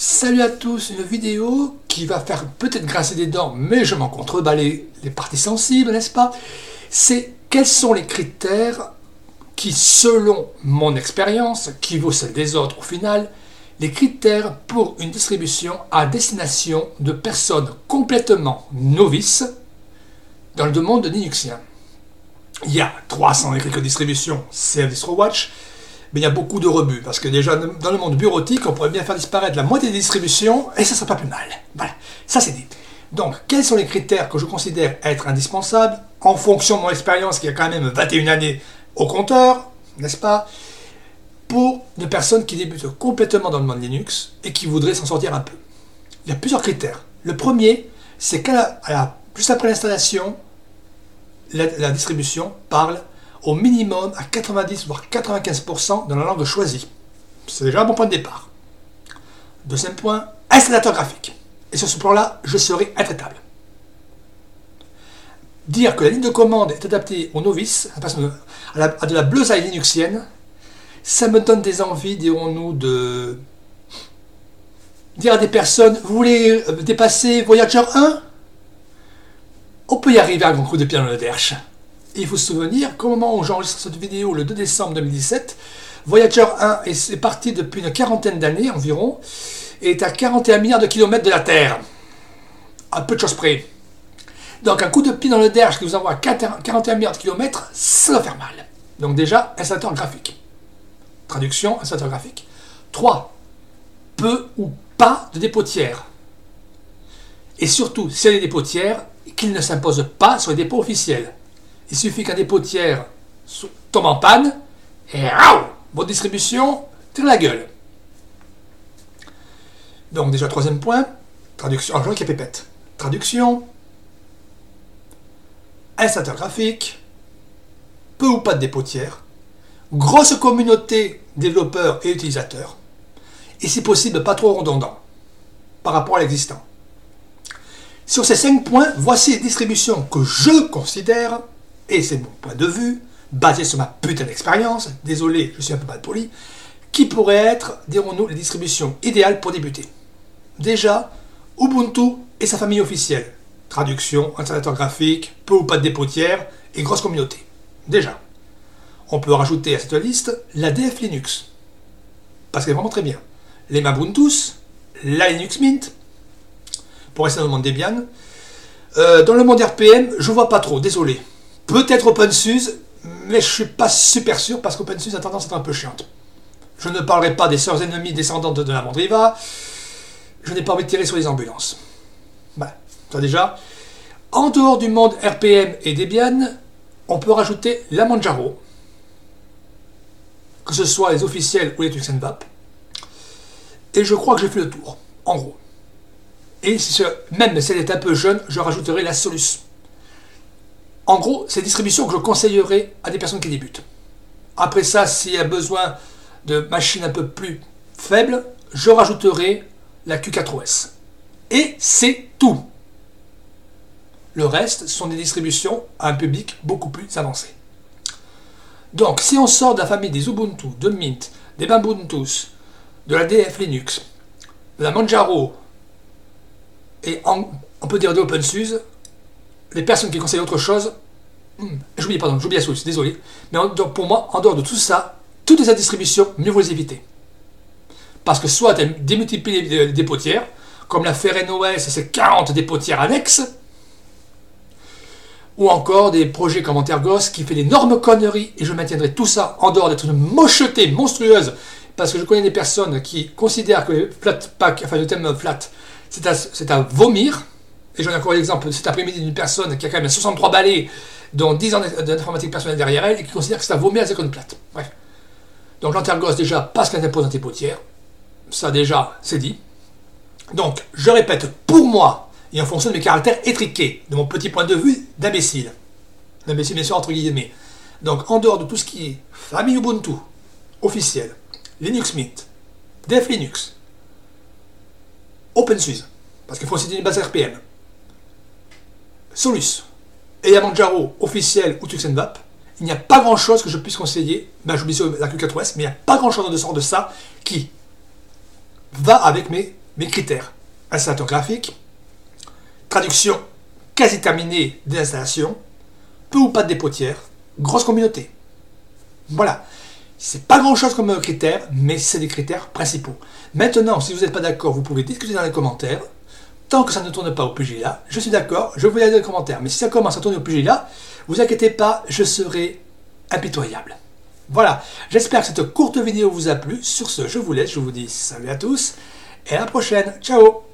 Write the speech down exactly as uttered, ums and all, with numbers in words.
Salut à tous, une vidéo qui va faire peut-être grincer des dents, mais je m'en contrebats les, les parties sensibles, n'est-ce pas? C'est quels sont les critères qui, selon mon expérience, qui vaut celle des autres au final, les critères pour une distribution à destination de personnes complètement novices dans le domaine linuxien. Il y a trois cents et quelques distributions C F DistroWatch, mais il y a beaucoup de rebuts, parce que déjà dans le monde bureautique, on pourrait bien faire disparaître la moitié des distributions, et ça ne serait pas plus mal. Voilà, ça c'est dit. Donc, quels sont les critères que je considère être indispensables, en fonction de mon expérience, qui a quand même vingt et une années au compteur, n'est-ce pas, pour une personne qui débute complètement dans le monde Linux, et qui voudrait s'en sortir un peu. Il y a plusieurs critères. Le premier, c'est qu'à la, juste après l'installation, la, la distribution parle au minimum à quatre-vingt-dix voire quatre-vingt-quinze pour cent dans la langue choisie. C'est déjà un bon point de départ. Deuxième point, installateur graphique. Et sur ce plan-là, je serai intraitable. Dire que la ligne de commande est adaptée aux novices, à, la, à de la bleusaille linuxienne, ça me donne des envies, dirons-nous, de dire à des personnes, vous voulez dépasser Voyager un? On peut y arriver à un grand coup de pied dans le derche. Et il faut se souvenir qu'au moment où j'enregistre cette vidéo, le deux décembre deux mille dix-sept, Voyager un est parti depuis une quarantaine d'années environ, et est à quarante et un milliards de kilomètres de la Terre. À peu de choses près. Donc un coup de pied dans le derche qui vous envoie à quarante et un milliards de kilomètres, ça va faire mal. Donc déjà, installateur graphique. Traduction, installateur graphique. trois. Peu ou pas de dépôt tiers. Et surtout, s'il y a des dépôts tiers, qu'ils ne s'imposent pas sur les dépôts officiels. Il suffit qu'un dépôt tiers tombe en panne, et aouh, votre distribution tire la gueule. Donc déjà, troisième point, traduction, alors je vois qu'il y a pépette. Traduction, installateur graphique, peu ou pas de dépôt tiers, grosse communauté développeurs et utilisateurs, et si possible pas trop redondant par rapport à l'existant. Sur ces cinq points, voici les distributions que je considère, et c'est mon point de vue, basé sur ma putain d'expérience, désolé, je suis un peu mal poli, qui pourraient être, dirons-nous, les distributions idéales pour débuter. Déjà, Ubuntu et sa famille officielle. Traduction, installateur graphique, peu ou pas de dépôt tiers et grosse communauté. Déjà. On peut rajouter à cette liste la D F Linux, parce qu'elle est vraiment très bien. Les Mabuntus, la Linux Mint, pour rester dans le monde Debian. Euh, dans le monde R P M, je vois pas trop, désolé. Peut-être OpenSUSE, mais je suis pas super sûr parce qu'OpenSUSE a tendance à être un peu chiante. Je ne parlerai pas des sœurs ennemies descendantes de la Mandriva. Je n'ai pas envie de tirer sur les ambulances. Voilà, ça déjà. En dehors du monde R P M et Debian, on peut rajouter la Manjaro, que ce soit les officiels ou les Tuxenvap. Et je crois que j'ai fait le tour, en gros. Et si ce, même si elle est un peu jeune, je rajouterai la Solus. En gros, c'est une distribution que je conseillerais à des personnes qui débutent. Après ça, s'il y a besoin de machines un peu plus faibles, je rajouterai la Q quatre O S. Et c'est tout. Le reste sont des distributions à un public beaucoup plus avancé. Donc, si on sort de la famille des Ubuntu, de Mint, des Mabuntus, de la D F Linux, de la Manjaro, et en, on peut dire de OpenSUSE, les personnes qui conseillent autre chose, hmm, j'oublie, pardon, j'oublie la Solus, désolé, mais en, donc pour moi, en dehors de tout ça, toutes les distributions, mieux vous les éviter. Parce que soit elles démultiplient les dépôts tiers, comme la FerrenOS et ses quarante dépôts tiers annexes, ou encore des projets comme Antergos qui fait d'énormes conneries, et je maintiendrai tout ça en dehors d'être une mocheté monstrueuse, parce que je connais des personnes qui considèrent que le Flatpak, enfin le thème flat, c'est à, c'est à vomir. Et j'en ai encore l'exemple cet après-midi d'une personne qui a quand même soixante-trois balais, dont dix ans d'informatique personnelle derrière elle, et qui considère que c'est à vomir à seconde plate. Bref. Donc l'Antergos déjà, parce qu'elle impose un dépôt tiers. Ça déjà, c'est dit. Donc, je répète, pour moi, et en fonction de mes caractères étriqués, de mon petit point de vue d'imbécile. D'imbécile, bien sûr, entre guillemets. Donc, en dehors de tout ce qui est famille Ubuntu, officielle, Linux Mint, Def Linux, OpenSUSE, parce qu'il faut aussi une base R P M, Solus, et la Manjaro, officielle ou Tuxenvap, il n'y a pas grand chose que je puisse conseiller, ben j'oublie la Q quatre O S, mais il n'y a pas grand chose en dehors de ça qui va avec mes mes critères: installateur graphique, traduction quasi terminée des installations, peu ou pas de dépotières, grosse communauté. Voilà. C'est pas grand chose comme critères, mais c'est des critères principaux. Maintenant, si vous n'êtes pas d'accord, vous pouvez discuter dans les commentaires. Tant que ça ne tourne pas au pugilat, je suis d'accord, je vous ai dans les commentaires. Mais si ça commence à tourner au pugilat, vous inquiétez pas, je serai impitoyable. Voilà, j'espère que cette courte vidéo vous a plu. Sur ce, je vous laisse, je vous dis salut à tous et à la prochaine. Ciao!